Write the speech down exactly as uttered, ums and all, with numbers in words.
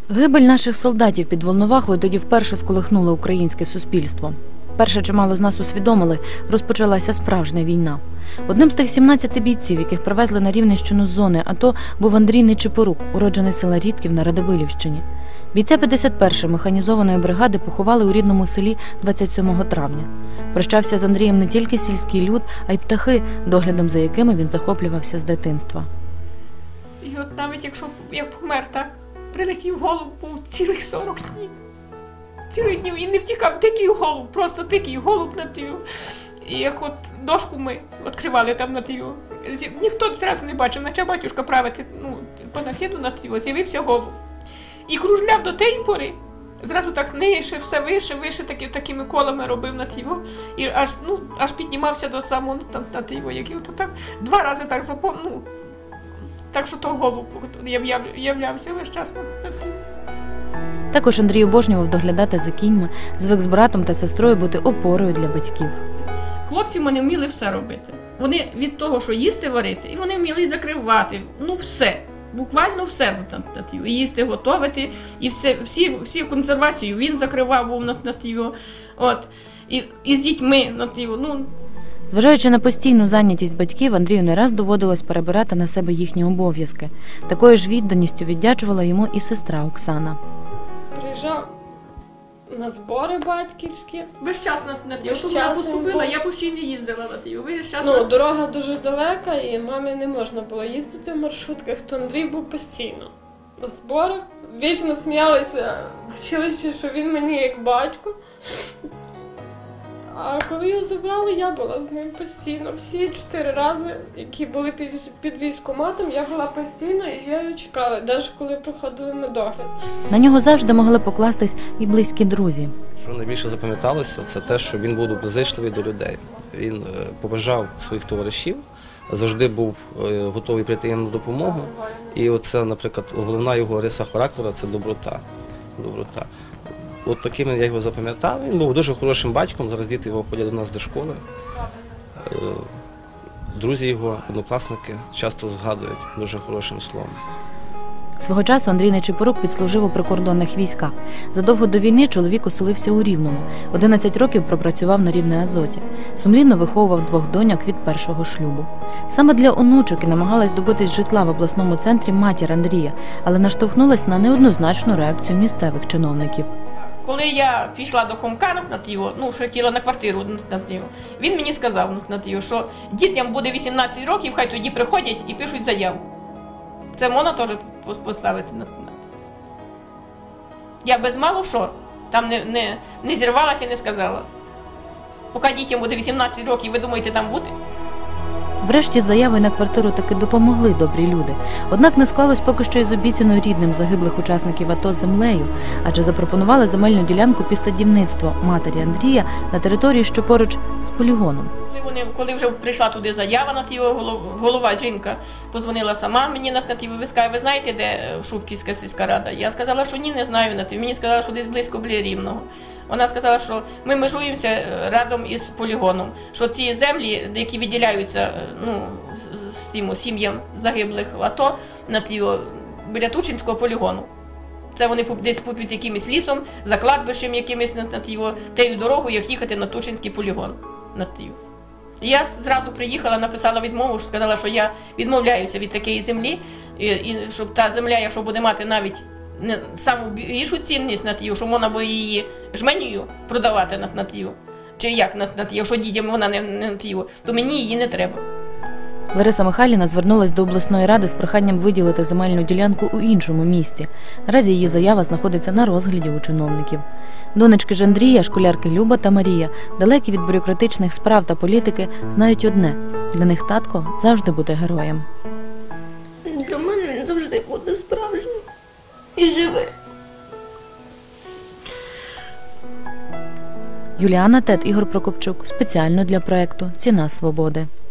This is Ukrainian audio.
Гибель наших солдатів під Волновахою тоді вперше сколихнула українське суспільство. Перше чимало з нас усвідомили, розпочалася справжня війна. Одним з тих сімнадцяти бійців, яких привезли на Рівненщину з зони АТО, був Андрій Нечипорук, уроджений села Рідків на Радивилівщині. Бійця п'ятдесят першої механізованої бригади поховали у рідному селі двадцять сьомого травня. Прощався з Андрієм не тільки сільський люд, а й птахи, доглядом за якими він захоплювався з дитинства. І от навіть якщо я помер, так, прилетів голуб, був цілих сорок днів. Цілих днів. І не втікав, дикий голуб, просто дикий голуб на тію. І як от дошку ми відкривали там на тію, ніхто зразу не бачив, наче батюшка правити, ну, панафіду на тію, з'явився голуб. І кружляв до тієї пори. Зразу так нижче, все вище, вище, такі, такими колами робив на тіво. І аж, ну, аж піднімався до самого там, на тіво, який от так два рази так запомнив. Ну, так що то голуб являвся весь час на тіво. Також Андрій обожнював доглядати за кіньми, звик з братом та сестрою бути опорою для батьків. Хлопці в мене вміли все робити. Вони від того, що їсти варити, і вони вміли закривати, ну все. Буквально все на тію. І їсти готувати, і все, всі, всі консервацію він закривав був на, на тію. От. І, і з дітьми на тію. Ну. Зважаючи на постійну зайнятість батьків, Андрію не раз доводилось перебирати на себе їхні обов'язки. Такою ж відданістю віддячувала йому і сестра Оксана. Приїжджав на збори батьківські. Весь час на тію. Щоб вона поступила, я постійно їздила на тію. Весь час ну, на... дорога дуже далека, і мамі не можна було їздити в маршрутках, то Андрій був постійно на зборах. Вічно сміялися в училищі, що він мені як батько. А коли його забрали, я була з ним постійно. Всі чотири рази, які були під, під військкоматом, я була постійно і я його чекала, навіть коли проходили медогляд. На нього завжди могли покластись і близькі друзі. Що найбільше запам'яталося, це те, що він був доброзичливий до людей. Він поважав своїх товаришів, завжди був готовий прийти їм на допомогу. І оце, наприклад, головна його риса характеру – це доброта. доброта. От таким я його запам'ятав. Він був дуже хорошим батьком, зараз діти його ходять до нас до школи. Друзі його, однокласники часто згадують дуже хорошим словом. Свого часу Андрій Нечипорук відслужив у прикордонних військах. Задовго до війни чоловік оселився у Рівному. одинадцять років пропрацював на Рівнеазоті. Сумлінно виховував двох доньок від першого шлюбу. Саме для онучок і намагалась добитись житла в обласному центрі матір Андрія, але наштовхнулась на неоднозначну реакцію місцевих чиновників. Коли я пішла до комка на тіво, ну, що хотіла на квартиру на тіво, він мені сказав на тіво, що дітям буде вісімнадцять років, хай тоді приходять і пишуть заяву. Це можна теж поставити на. Я без мало що там не, не, не зірвалася і не сказала. Поки дітям буде вісімнадцять років, ви думаєте там бути? Врешті з заявою на квартиру таки допомогли добрі люди. Однак не склалось поки що й з обіцяною рідним загиблих учасників АТО землею, адже запропонували земельну ділянку під садівництво матері Андрія на території, що поруч з полігоном. Вони, коли вже прийшла туди заява на тіво, голова жінка позвонила сама мені на тіво, ви сказали, ви знаєте, де Шубківська сільська рада? Я сказала, що ні, не знаю на тіво. Мені сказали, що десь близько біля Рівного. Вона сказала, що ми межуємося рядом із полігоном, що ці землі, які виділяються ну, з тим сім'ям загиблих в АТО на тіво, біля Тучинського полігону. Це вони десь попід якимось лісом, за кладбищем якимось на тіво, тею дорогою, як їхати на Тучинський полігон на тіво. Я зразу приїхала, написала відмову, сказала, що я відмовляюся від такої землі, і, і щоб та земля, якщо буде мати навіть не саму більшу цінність на тію, що можна буде її жменею продавати на, на тію, чи як на, на тію, якщо дітям вона не, не на тію, то мені її не треба. Лариса Михайлівна звернулась до обласної ради з проханням виділити земельну ділянку у іншому місці. Наразі її заява знаходиться на розгляді у чиновників. Донечки ж Андрія, школярки Люба та Марія, далекі від бюрократичних справ та політики, знають одне – для них татко завжди буде героєм. Для мене він завжди буде справжнім і живий. Юліана Тет, Ігор Прокопчук. Спеціально для проєкту «Ціна свободи».